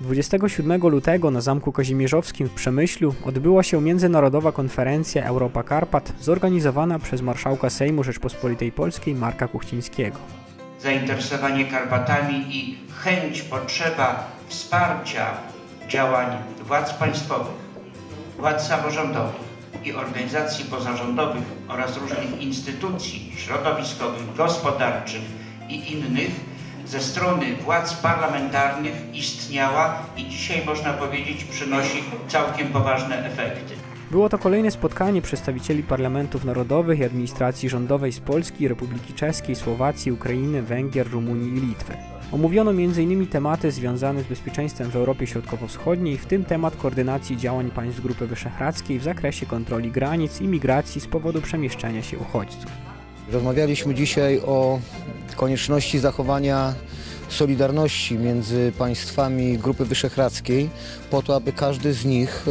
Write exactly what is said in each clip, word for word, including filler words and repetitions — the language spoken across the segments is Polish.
dwudziestego siódmego lutego na Zamku Kazimierzowskim w Przemyślu odbyła się międzynarodowa konferencja Europa Karpat zorganizowana przez marszałka Sejmu Rzeczpospolitej Polskiej Marka Kuchcińskiego. Zainteresowanie Karpatami i chęć, potrzeba wsparcia działań władz państwowych, władz samorządowych i organizacji pozarządowych oraz różnych instytucji środowiskowych, gospodarczych i innych ze strony władz parlamentarnych istniała i dzisiaj można powiedzieć przynosi całkiem poważne efekty. Było to kolejne spotkanie przedstawicieli parlamentów narodowych i administracji rządowej z Polski, Republiki Czeskiej, Słowacji, Ukrainy, Węgier, Rumunii i Litwy. Omówiono między innymi tematy związane z bezpieczeństwem w Europie Środkowo-Wschodniej, w tym temat koordynacji działań państw Grupy Wyszehradzkiej w zakresie kontroli granic i migracji z powodu przemieszczania się uchodźców. Rozmawialiśmy dzisiaj o konieczności zachowania solidarności między państwami Grupy Wyszehradzkiej po to, aby każdy z nich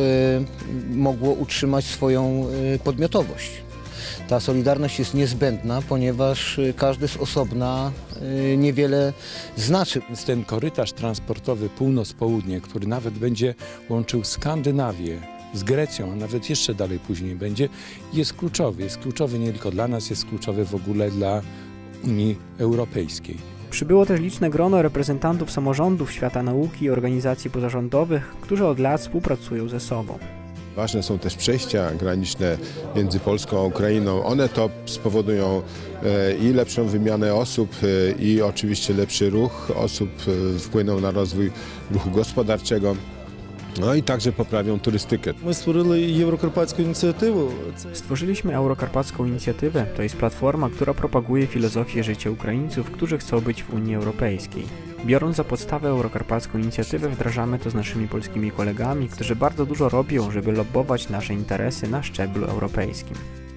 mogło utrzymać swoją podmiotowość. Ta solidarność jest niezbędna, ponieważ każdy z osobna niewiele znaczy. Więc ten korytarz transportowy północ-południe, który nawet będzie łączył Skandynawię z Grecją, a nawet jeszcze dalej później będzie, jest kluczowy. Jest kluczowy nie tylko dla nas, jest kluczowy w ogóle dla Unii Europejskiej. Przybyło też liczne grono reprezentantów samorządów, świata nauki i organizacji pozarządowych, którzy od lat współpracują ze sobą. Ważne są też przejścia graniczne między Polską a Ukrainą. One to spowodują i lepszą wymianę osób, i oczywiście lepszy ruch osób, wpłyną na rozwój ruchu gospodarczego. No i także poprawią turystykę. My stworzyli Eurokarpacką inicjatywę. Stworzyliśmy Eurokarpacką inicjatywę. To jest platforma, która propaguje filozofię życia Ukraińców, którzy chcą być w Unii Europejskiej. Biorąc za podstawę Eurokarpacką inicjatywę, wdrażamy to z naszymi polskimi kolegami, którzy bardzo dużo robią, żeby lobbować nasze interesy na szczeblu europejskim.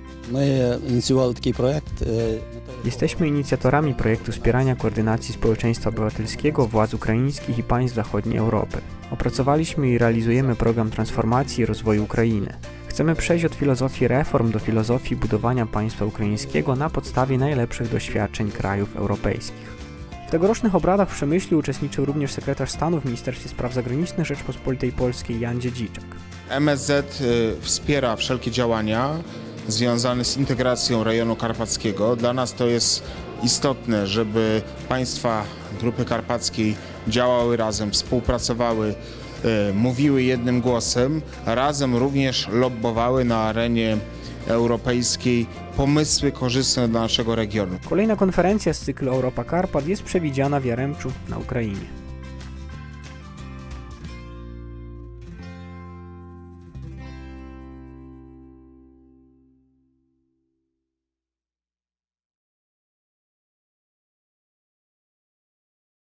My inicjowali taki projekt. Jesteśmy inicjatorami projektu wspierania koordynacji społeczeństwa obywatelskiego, władz ukraińskich i państw zachodniej Europy. Opracowaliśmy i realizujemy program transformacji i rozwoju Ukrainy. Chcemy przejść od filozofii reform do filozofii budowania państwa ukraińskiego na podstawie najlepszych doświadczeń krajów europejskich. W tegorocznych obradach w Przemyślu uczestniczył również sekretarz stanu w Ministerstwie Spraw Zagranicznych Rzeczpospolitej Polskiej Jan Dziedziczak. M S Z wspiera wszelkie działania związane z integracją rejonu karpackiego. Dla nas to jest istotne, żeby państwa Grupy Karpackiej działały razem, współpracowały, mówiły jednym głosem, razem również lobbowały na arenie europejskiej pomysły korzystne dla naszego regionu. Kolejna konferencja z cyklu Europa Karpat jest przewidziana w Jaremczu na Ukrainie.